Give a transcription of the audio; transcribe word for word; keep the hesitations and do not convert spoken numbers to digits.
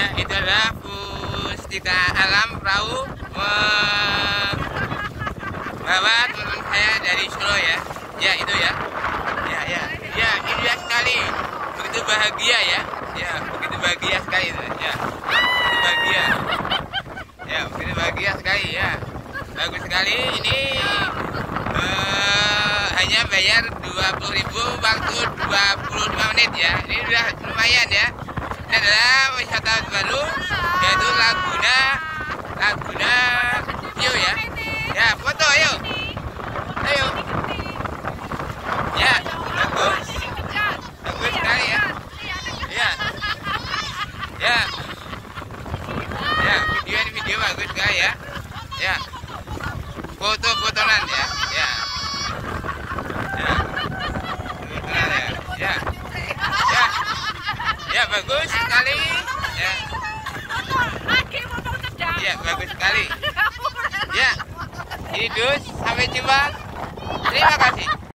itu adalah Pustika Alam Perahu membawa teman saya dari Solo ya. Ya itu ya. Ya ya. Ya indah sekali. Begitu bahagia ya. Ya begitu bahagia sekali itu. Ya. Begitu bahagia. Ya begitu bahagia sekali ya. Bagus sekali ini. Uh, hanya bayar dua puluh ribu waktu dua puluh lima menit ya. Ini sudah lumayan ya. Ini adalah wisata baru yaitu Laguna Laguna View ya. Ya foto ayo. Ayo. Ya bagus. Bagus sekali ya. Ya. Ya. Ya video ini video bagus sekali ya. Ya. Foto-fotonan ya. Ya. Ya. Fotonan ya. Ya. Ya. Ya bagus sekali. Ya. Ya bagus sekali. Ya. Ini dus sampai jumpa. Terima kasih.